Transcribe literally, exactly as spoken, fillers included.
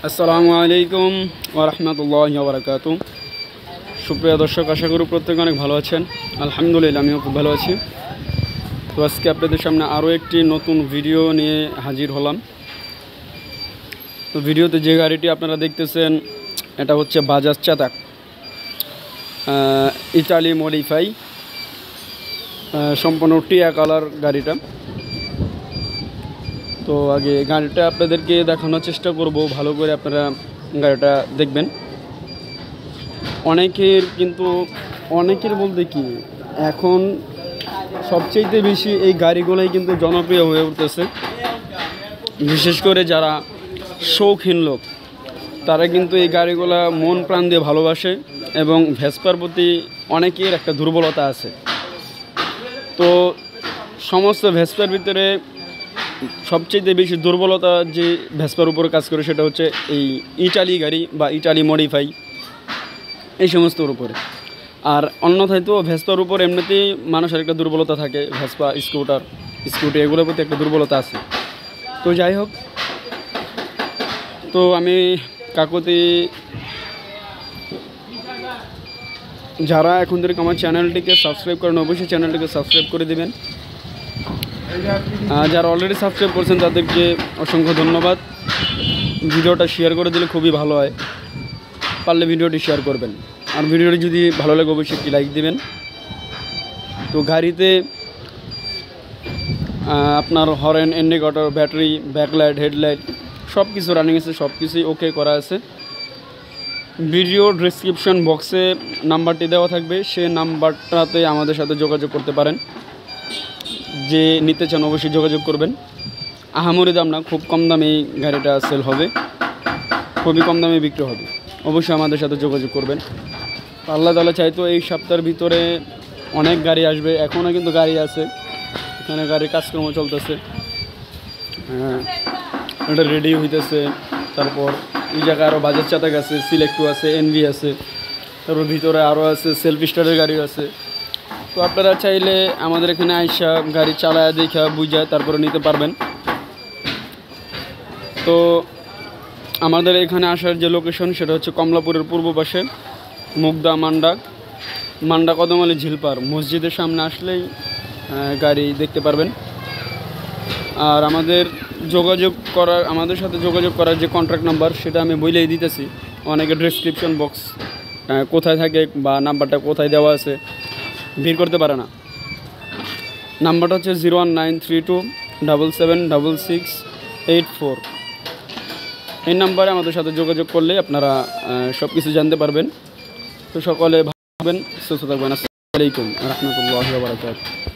আসসালামু আলাইকুম ওয়া রাহমাতুল্লাহি ওয়া বারাকাতুহু। সুপ্রিয় দর্শক, আশা করি প্রত্যেকে অনেক ভালো আছেন। আলহামদুলিল্লাহ, আমিও খুব ভালো আছি। তো আজকে আপনাদের সামনে আরও একটি নতুন ভিডিও নিয়ে হাজির হলাম। তো ভিডিওতে যে গাড়িটি আপনারা দেখতেছেন এটা হচ্ছে বাজাজ চাতাক ইটালি মডিফাই, সম্পূর্ণ টিয়া কালার গাড়িটা। তো আগে গাড়িটা আপনাদেরকে দেখানোর চেষ্টা করব, ভালো করে আপনারা গাড়িটা দেখবেন। অনেকের কিন্তু অনেকের বলতে কি এখন সবচেয়ে বেশি এই গাড়িগুলোই কিন্তু জনপ্রিয় হয়ে উঠতেছে। বিশেষ করে যারা শৌখিন লোক তারা কিন্তু এই গাড়িগুলো মন প্রাণ দিয়ে ভালোবাসে, এবং ভেসপার প্রতি অনেকের একটা দুর্বলতা আছে। তো সমস্ত ভেসপার ভিতরে সবচেয়ে বেশি দুর্বলতা যে ভেসপার উপরে কাজ করে সেটা হচ্ছে এই ইটালি গাড়ি বা ইটালি মডিফাই, এই সমস্তর উপরে। আর অন্যথায় তো ভেসপার উপর এমনিতেই মানুষের একটা দুর্বলতা থাকে, ভেসপা, স্কুটার, স্কুটি এগুলোর প্রতি একটা দুর্বলতা আছে। তো যাই হোক, তো আমি কাকুতি যারা এখন থেকে আমার চ্যানেলটিকে সাবস্ক্রাইব করেন অবশ্যই চ্যানেলটিকে সাবস্ক্রাইব করে দেবেন। যারা অলরেডি সাবস্ক্রাইব করছেন তাদেরকে অসংখ্য ধন্যবাদ। ভিডিওটা শেয়ার করে দিলে খুবই ভালো হয়, পারলে ভিডিওটি শেয়ার করবেন। আর ভিডিওটি যদি ভালো লাগে অবশ্যই একটি লাইক দেবেন। তো গাড়িতে আপনার horn, indicator, battery, backlight, headlight সব কিছু রানিং আছে, সব কিছুই ওকে করা আছে। ভিডিও ডেসক্রিপশন বক্সে নাম্বারটি দেওয়া থাকবে, সে নাম্বারটাতে আমাদের সাথে যোগাযোগ করতে পারেন। যে নিতে চান অবশ্যই যোগাযোগ করবেন। আহামরি দাম না, খুব কম দামে এই গাড়িটা সেল হবে, খুবই কম দামে বিক্রি হবে। অবশ্যই আমাদের সাথে যোগাযোগ করবেন। আল্লাহ তাআলা চাইতো এই সপ্তাহের ভিতরে অনেক গাড়ি আসবে, এখনও কিন্তু গাড়ি আছে, এখানে গাড়ির কাজকর্ম চলতেছে, হ্যাঁ এটা রেডি হইতেছে। তারপর এই জায়গায় আরও বাজাজ চাতাক আছে, সিলেক্টু আছে, এনভি আছে, তারপর ভিতরে আরও আছে সেলফ স্টার্টের গাড়িও আছে। তো আপনারা চাইলে আমাদের এখানে আইসা গাড়ি চালায় দেখা বুঝা তারপরে নিতে পারবেন। তো আমাদের এখানে আসার যে লোকেশন সেটা হচ্ছে কমলাপুরের পূর্ব পাশে মুগদা মান্ডা মান্ডা কদমআলী ঝিলপার মসজিদের সামনে আসলেই গাড়ি দেখতে পারবেন। আর আমাদের যোগাযোগ করার আমাদের সাথে যোগাযোগ করার যে কন্ট্যাক্ট নাম্বার সেটা আমি বলেই দিতেছি। অনেকে ডেসক্রিপশন বক্স কোথায় থাকে বা নাম্বারটা কোথায় দেওয়া আছে ভিড় করতে পারে না। নাম্বারটা হচ্ছে zero one nine three two double seven double six eight four. এই নাম্বারে আমাদের সাথে যোগাযোগ করলে আপনারা সব কিছু জানতে পারবেন। তো সকলে ভালো থাকবেন, সুস্থ থাকবেন। আসসালামু আলাইকুম ওয়া রাহমাতুল্লাহি ওয়া বারাকাতুহু।